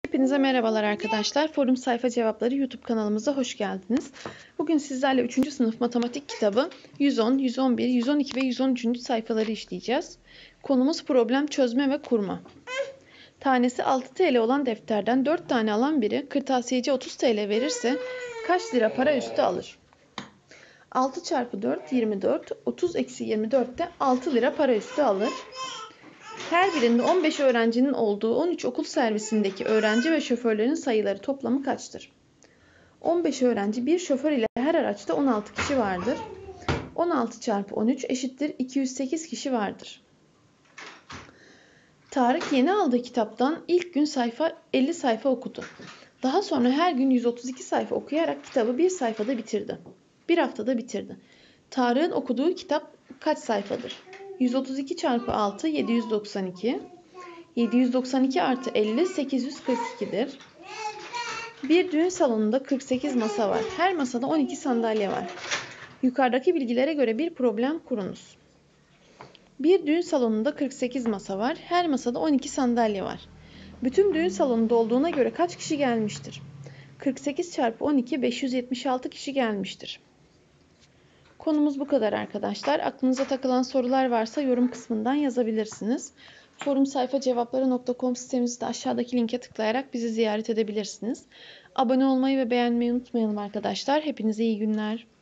Hepinize merhabalar arkadaşlar. Forum Sayfa Cevapları YouTube kanalımıza hoş geldiniz. Bugün sizlerle 3. sınıf matematik kitabı 110, 111, 112 ve 113. sayfaları işleyeceğiz. Konumuz problem çözme ve kurma. Tanesi 6 TL olan defterden 4 tane alan biri kırtasiyeci 30 TL verirse kaç lira para üstü alır? 6 çarpı 4 24, 30 eksi 24 de 6 lira para üstü alır. Her birinde 15 öğrencinin olduğu 13 okul servisindeki öğrenci ve şoförlerin sayıları toplamı kaçtır? 15 öğrenci, bir şoför ile her araçta 16 kişi vardır. 16 çarpı 13 eşittir 208 kişi vardır. Tarık yeni aldığı kitaptan ilk gün 50 sayfa okudu. Daha sonra her gün 132 sayfa okuyarak kitabı bir sayfada bitirdi. Bir haftada bitirdi. Tarık'ın okuduğu kitap kaç sayfadır? 132 çarpı 6 792. 792 artı 50 842'dir. Bir düğün salonunda 48 masa var. Her masada 12 sandalye var. Yukarıdaki bilgilere göre bir problem kurunuz. Bir düğün salonunda 48 masa var. Her masada 12 sandalye var. Bütün düğün salonu dolduğuna göre kaç kişi gelmiştir? 48 çarpı 12 576 kişi gelmiştir. Konumuz bu kadar arkadaşlar. Aklınıza takılan sorular varsa yorum kısmından yazabilirsiniz. Forumsayfacevapları.com sitemizde aşağıdaki linke tıklayarak bizi ziyaret edebilirsiniz. Abone olmayı ve beğenmeyi unutmayalım arkadaşlar. Hepinize iyi günler.